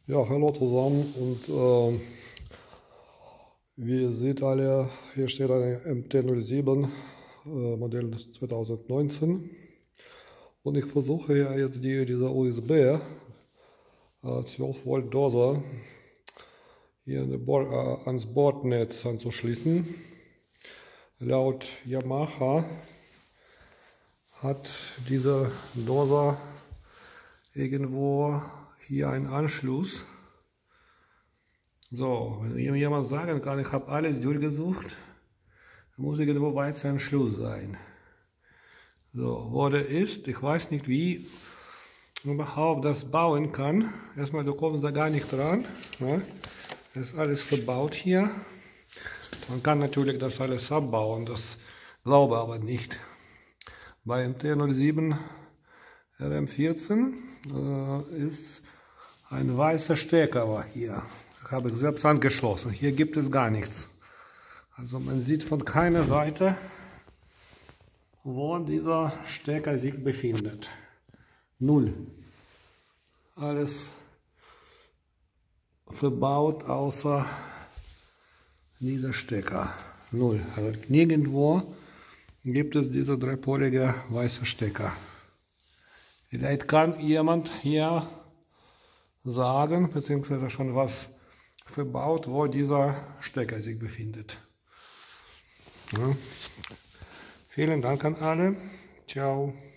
Ja, hallo zusammen und wie ihr seht alle, hier steht eine MT-07 Modell 2019 und ich versuche ja jetzt diese USB 12 Volt Dose hier ans Bordnetz anzuschließen. Laut Yamaha hat diese Dose irgendwo hier einen Anschluss. So, wenn jemand sagen kann, ich habe alles durchgesucht, dann muss irgendwo weiter ein Schluss sein. So, wo der ist, ich weiß nicht, wie man überhaupt das bauen kann. Erstmal, du kommst da gar nicht dran. Ne? Das ist alles verbaut hier. Man kann natürlich das alles abbauen, das glaube ich aber nicht. Bei MT-07 RM14 ist ein weißer Stecker hier. Ich habe selbst angeschlossen. Hier gibt es gar nichts. Also man sieht von keiner Seite, wo dieser Stecker sich befindet. Null. Alles verbaut außer dieser Stecker. Null. Also nirgendwo gibt es diese dreipolige weiße Stecker. Vielleicht kann jemand hier sagen, beziehungsweise schon was verbaut, wo dieser Stecker sich befindet. Ja. Vielen Dank an alle. Ciao.